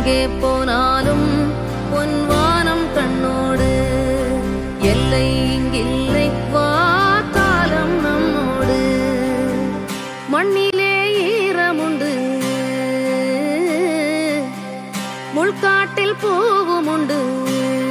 எங்கே போனாலும் பொன்வானம் கண்ணோடு, எல்லை இங்கில்லை வா காலம் நம்மோடு. மண்ணிலே ஈரமுண்டு, முள்காட்டில் பூவும் உண்டு,